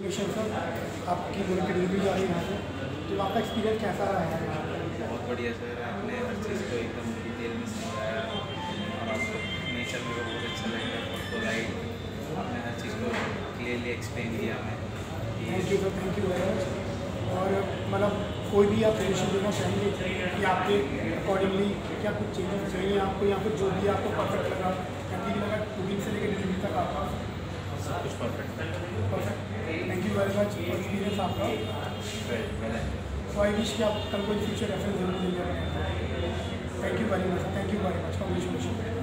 Congratulation sir, आपकी पूरी delivery जा रही है यहाँ पे, तो आपका एक्सपीरियंस कैसा रहा है? बहुत बढ़िया सर, आपने हर चीज़ को एकदम डिटेल में समझाया और आपको नेचर मेरे को बहुत अच्छा लगा, बहुत पोलाइट, आपने हर चीज़ को क्लियरली एक्सप्लेन किया हमें। Thank you sir, thank you very much. और मतलब कोई भी आप सजेशन देना चाहेंगे कि आपके अकॉर्डिंगली क्या कुछ चेंजेस चाहिए आपको, या फिर जो भी आपको परफेक्ट लगा या ठीक लगा कुकिंग से लेकर डिलीवरी तक आपका सब कुछ perfect. Thank you very much for experience आपका। सो आई विश कि आप कल कोई फ्यूचर रेफरेंस जरूर देंगे। Thank you very much, congratulation.